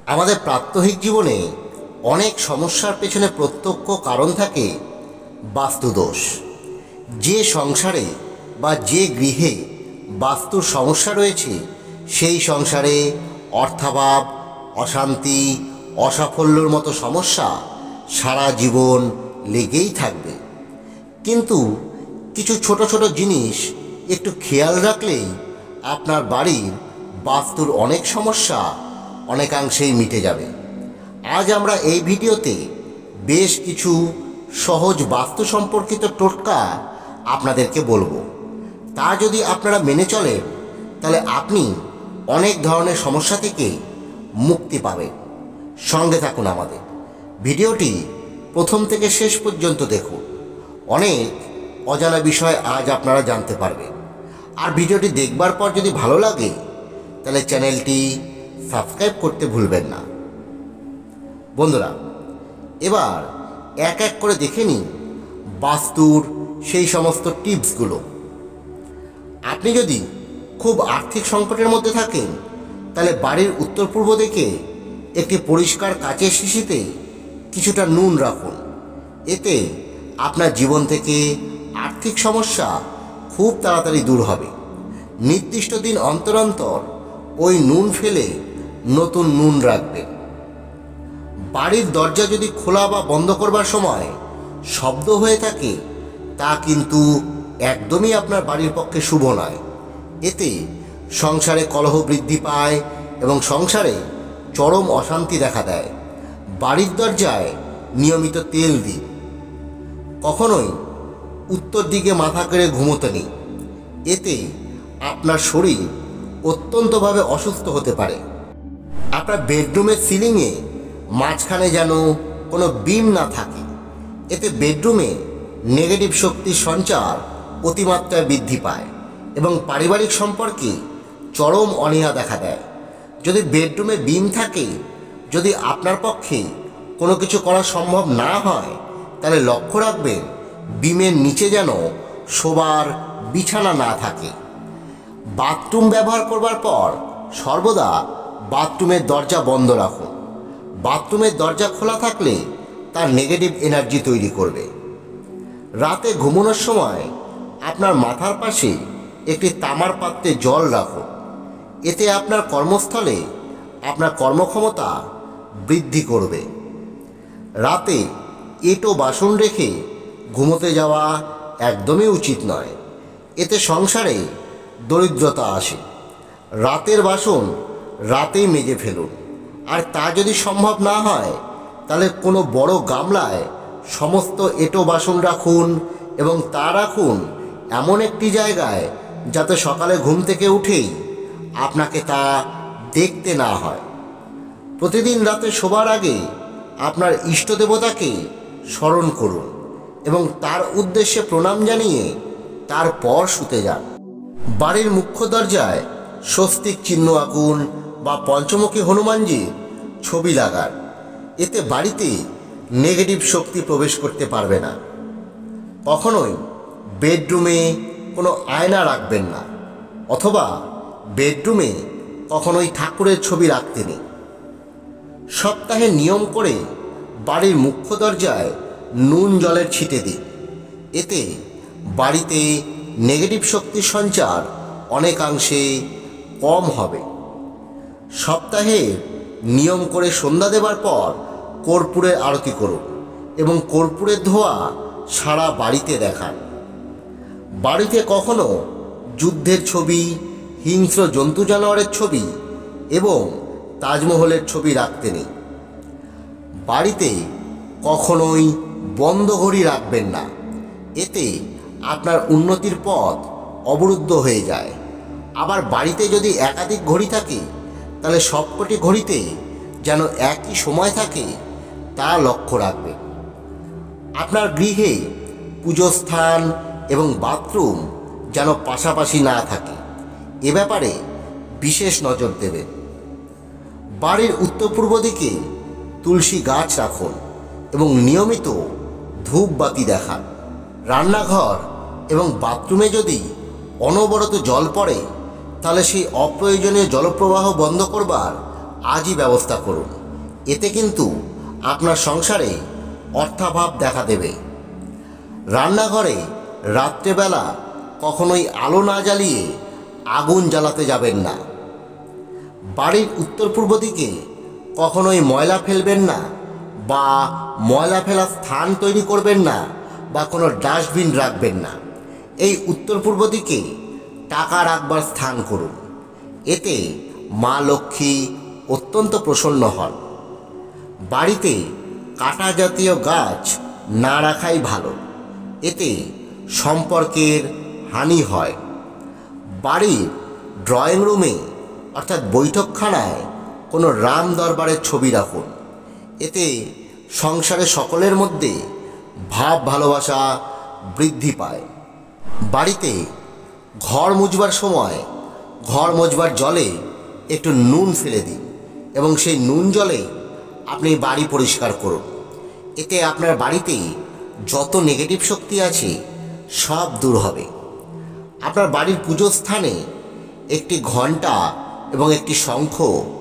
আমাদের প্রাত্যহিক জীবনে অনেক সমস্যার পেছনে প্রত্যক্ষ কারণ থাকে বাস্তুদোষ। যে সংসারে বা যে গৃহে বাস্তুর সমস্যা রয়েছে সেই সংসারে অর্থাভাব, অশান্তি, অসাফল্যর মতো সমস্যা সারা জীবন লেগেই থাকবে। কিন্তু কিছু ছোট ছোট জিনিস একটু খেয়াল রাখলেই আপনার বাড়ির বাস্তুর অনেক সমস্যা অনেকাংশেই মিটে যাবে। আজ আমরা এই ভিডিওতে বেশ কিছু সহজ বাস্তু সম্পর্কিত টোটকা আপনাদেরকে বলবো। তা যদি আপনারা মেনে চলেন তাহলে আপনি অনেক ধরনের সমস্যা থেকে মুক্তি পাবেন। সঙ্গে থাকুন আমাদের। ভিডিওটি প্রথম থেকে শেষ পর্যন্ত দেখুন। অনেক অজানা বিষয় আজ আপনারা জানতে পারবেন। আর ভিডিওটি দেখবার পর যদি ভালো লাগে তাহলে চ্যানেলটি সাবস্ক্রাইব করতে ভুলবেন না। বন্ধুরা, এবার এক এক করে দেখে নিন বাস্তুর সেই সমস্ত টিপসগুলো। আপনি যদি খুব আর্থিক সংকটের মধ্যে থাকেন তাহলে বাড়ির উত্তর পূর্ব দিকে একটি পরিষ্কার কাচের শিশিতে কিছুটা নুন রাখুন। এতে আপনার জীবন থেকে আর্থিক সমস্যা খুব তাড়াতাড়ি দূর হবে। নির্দিষ্ট দিন অন্তর অন্তর ওই নুন ফেলে নতুন নুন রাখবেন। বাড়ির দরজা যদি খোলা বা বন্ধ করবার সময় শব্দ হয়ে থাকে তা কিন্তু একদমই আপনার বাড়ির পক্ষে শুভ নয়। এতে সংসারে কলহ বৃদ্ধি পায় এবং সংসারে চরম অশান্তি দেখা দেয়। বাড়ির দরজায় নিয়মিত তেল দিন। কখনোই উত্তর দিকে মাথা করে ঘুমোতে নেই। এতে আপনার শরীর অত্যন্তভাবে অসুস্থ হতে পারে। আপনার বেডরুমের সিলিংয়ে মাঝখানে যেন কোনো বিম না থাকে। এতে বেডরুমে নেগেটিভ শক্তির সঞ্চার অতিমাত্রায় বৃদ্ধি পায় এবং পারিবারিক সম্পর্কে চরম অনীহা দেখা দেয়। যদি বেডরুমে বিম থাকে, যদি আপনার পক্ষে কোনো কিছু করা সম্ভব না হয় তাহলে লক্ষ্য রাখবেন বিমের নিচে যেন শোবার বিছানা না থাকে। বাথরুম ব্যবহার করবার পর সর্বদা বাথরুমের দরজা বন্ধ রাখুন। বাথরুমের দরজা খোলা থাকলে তার নেগেটিভ এনার্জি তৈরি করবে। রাতে ঘুমানোর সময় আপনার মাথার পাশে একটি তামার পাত্রে জল রাখুন। এতে আপনার কর্মস্থলে আপনার কর্মক্ষমতা বৃদ্ধি করবে। রাতে এঁটো বাসন রেখে ঘুমোতে যাওয়া একদমই উচিত নয়। এতে সংসারে দরিদ্রতা আসে। রাতের বাসন রাতেই মেজে ফেলুন। আর তা যদি সম্ভব না হয় তাহলে কোনো বড় গামলায় সমস্ত এঁটো বাসন রাখুন এবং তা রাখুন এমন একটি জায়গায় যাতে সকালে ঘুম থেকে উঠেই আপনাকে তা দেখতে না হয়। প্রতিদিন রাতে শোবার আগে আপনার ইষ্ট দেবতাকে স্মরণ করুন এবং তার উদ্দেশ্যে প্রণাম জানিয়ে তারপর শুতে যান। বাড়ির মুখ্য দরজায় স্বস্তিক চিহ্ন আঁকুন বা পঞ্চমুখী হনুমানজির ছবি লাগান। এতে বাড়িতে নেগেটিভ শক্তি প্রবেশ করতে পারবে না। কখনোই বেডরুমে কোনো আয়না রাখবেন না, অথবা বেডরুমে কখনোই ঠাকুরের ছবি রাখতে নেই। সপ্তাহে নিয়ম করে বাড়ির মুখ্য দরজায় নুন জলের ছিটে দিন। এতে বাড়িতে নেগেটিভ শক্তির সঞ্চার অনেকাংশে কম হবে। সপ্তাহে নিয়ম করে সন্ধ্যা দেবার পর কর্পূরের আরতি করুন এবং কর্পূরের ধোঁয়া সারা বাড়িতে দেখান। বাড়িতে কখনো যুদ্ধের ছবি, হিংস্র জন্তু জানোয়ারের ছবি এবং তাজমহলের ছবি রাখতে নেই। বাড়িতে কখনোই বন্ধ ঘড়ি রাখবেন না। এতে আপনার উন্নতির পথ অবরুদ্ধ হয়ে যায়। আবার বাড়িতে যদি একাধিক ঘড়ি থাকে তাহলে সবকটি ঘড়িতে যেন একই সময় থাকে তা লক্ষ্য রাখবেন। আপনার গৃহে পুজোস্থান এবং বাথরুম যেন পাশাপাশি না থাকে, এ ব্যাপারে বিশেষ নজর দেবেন। বাড়ির উত্তর পূর্ব দিকে তুলসী গাছ রাখুন এবং নিয়মিত ধূপবাতি দেখান। রান্নাঘর এবং বাথরুমে যদি অনবরত জল পড়ে তাহলে সেই অপ্রয়োজনীয় জলপ্রবাহ বন্ধ করবার আজই ব্যবস্থা করুন। এতে কিন্তু আপনার সংসারে অর্থাভাব দেখা দেবে। রান্নাঘরে রাত্রেবেলা কখনোই আলো না জ্বালিয়ে আগুন জ্বালাতে যাবেন না। বাড়ির উত্তর পূর্ব দিকে কখনোই ময়লা ফেলবেন না, বা ময়লা ফেলার স্থান তৈরি করবেন না, বা কোনো ডাস্টবিন রাখবেন না। এই উত্তর পূর্ব দিকে টাকা রাখবার স্থান করুন। এতে মা লক্ষ্মী অত্যন্ত প্রসন্ন হন। বাড়িতে কাঁটা জাতীয় গাছ না রাখাই ভালো, এতে সম্পর্কের হানি হয়। বাড়ির ড্রয়িং রুমে অর্থাৎ বৈঠকখানায় কোনো রাম দরবারের ছবি রাখুন। এতে সংসারে সকলের মধ্যে ভাব ভালোবাসা বৃদ্ধি পায়। বাড়িতে ঘর মুছবার সময় ঘর মোছবার জলে একটু নুন ফেলে দিন এবং সেই নুন জলে আপনি বাড়ি পরিষ্কার করুন। এতে আপনার বাড়িতে যত নেগেটিভ শক্তি আছে সব দূর হবে। আপনার বাড়ির পুজো স্থানে একটি ঘণ্টা এবং একটি শঙ্খ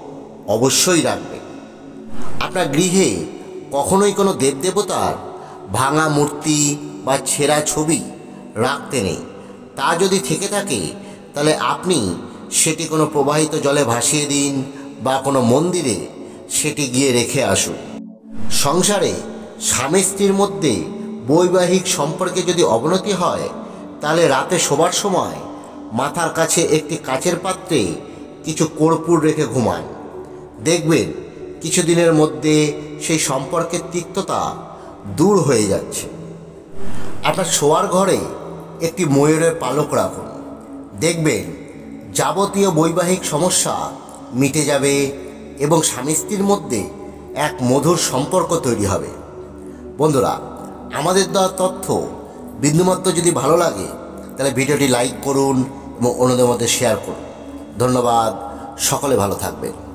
অবশ্যই রাখবেন। আপনার গৃহে কখনোই কোনো দেবদেবতার ভাঙা মূর্তি বা ছেঁড়া ছবি রাখতে নেই। তা যদি থেকে থাকে তাহলে আপনি সেটি কোনো প্রবাহিত জলে ভাসিয়ে দিন, বা কোনো মন্দিরে সেটি গিয়ে রেখে আসুন। সংসারে স্বামী স্ত্রীর মধ্যে বৈবাহিক সম্পর্কে যদি অবনতি হয়, তাহলে রাতে শোবার সময় মাথার কাছে একটি কাচের পাত্রে কিছু কর্পূর রেখে ঘুমান। দেখবেন কিছুদিনের মধ্যে সেই সম্পর্কের তিক্ততা দূর হয়ে যাচ্ছে। আপনার শোয়ার ঘরে একটি ময়ূরের পালক রাখুন। দেখবেন যাবতীয় বৈবাহিক সমস্যা মিটে যাবে এবং স্বামী স্ত্রীর মধ্যে এক মধুর সম্পর্ক তৈরি হবে। বন্ধুরা, আমাদের দেওয়া তথ্য বিন্দুমাত্র যদি ভালো লাগে তাহলে ভিডিওটি লাইক করুন এবং অন্যদের মধ্যে শেয়ার করুন। ধন্যবাদ। সকলে ভালো থাকবেন।